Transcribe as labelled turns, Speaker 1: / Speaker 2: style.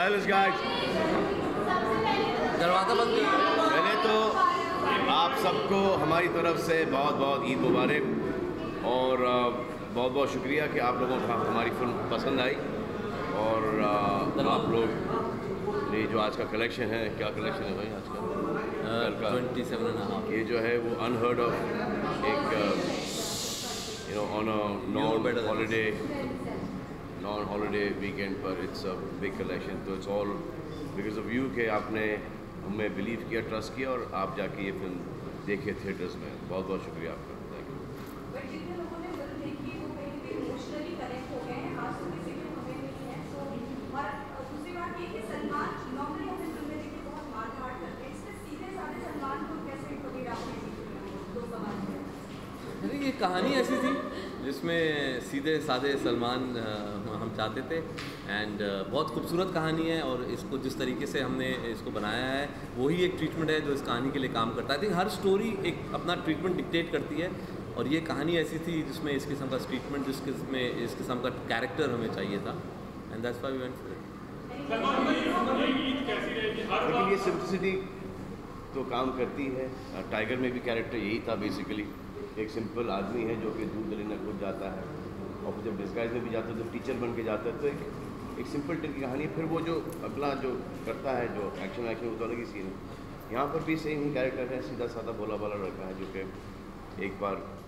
Speaker 1: Silence guys.
Speaker 2: दरवाज़ा बंद करो।
Speaker 1: पहले तो आप सबको हमारी तरफ से बहुत बहुत ईद मुबारक और बहुत बहुत शुक्रिया कि आप लोगों को हमारी फिल्म पसंद आई। और आप लोग ये जो आज का कलेक्शन है, क्या कलेक्शन है भाई आज का?
Speaker 2: 27.5।
Speaker 1: ये जो है वो अनहर्ड ऑफ एक on a non holiday weekend पर इट्स अ बिग कलेक्शन। तो it's all because of you कि आपने हमें बिलीव किया, ट्रस्ट किया और आप जाके ये फिल्म देखे थिएटर्स में। बहुत बहुत शुक्रिया आपका। Thank you.
Speaker 2: अरे ये कहानी ऐसी थी जिसमें सीधे साधे सलमान हम चाहते थे एंड बहुत खूबसूरत कहानी है। और इसको जिस तरीके से हमने इसको बनाया है वही एक ट्रीटमेंट है जो इस कहानी के लिए काम करता है। आई थिंक हर स्टोरी एक अपना ट्रीटमेंट डिक्टेट करती है और ये कहानी ऐसी थी जिसमें इस किस्म का ट्रीटमेंट, जिसमें इस किस्म का कैरेक्टर हमें चाहिए था and that's why we went for it.
Speaker 1: लेकिन ये सिंपलिसिटी तो काम करती है। टाइगर में भी कैरेक्टर यही था बेसिकली, एक सिंपल आदमी है जो कि दूध लेने खुद जाता है और फिर जब डिस्गाइज में भी जाता है तो टीचर बन के जाता है। तो एक सिंपल टिल की कहानी है। फिर वो जो अगला जो करता है जो एक्शन वो तो अलग ही सीन है। यहाँ पर भी सेम ही कैरेक्टर है, सीधा साधा भोला भाला लड़का है जो कि एक बार